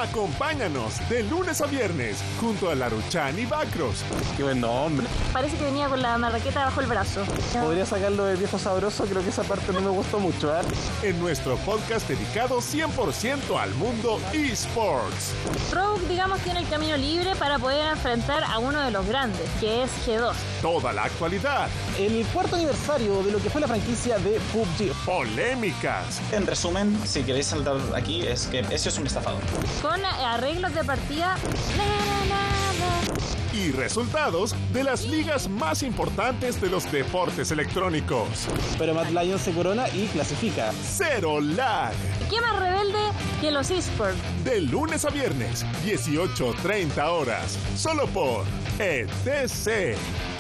Acompáñanos de lunes a viernes junto a Laruchan y Bacros. Qué buen nombre. Parece que venía con la marraqueta bajo el brazo. Podría sacarlo de viejo sabroso, creo que esa parte no me gustó mucho, ¿eh? En nuestro podcast dedicado 100% al mundo eSports. Rogue, digamos, tiene el camino libre para poder enfrentar a uno de los grandes, que es G2. Toda la actualidad. El cuarto aniversario de lo que fue la franquicia de PUBG. Polémicas. En resumen, si queréis saltar aquí, es que ese es un estafador. Con arreglos de partida. Y resultados de las ligas más importantes de los deportes electrónicos. Pero Mad Lions se corona y clasifica. Cero lag. ¿Qué más rebelde que los eSports? De lunes a viernes, 18:30 horas. Solo por ETC.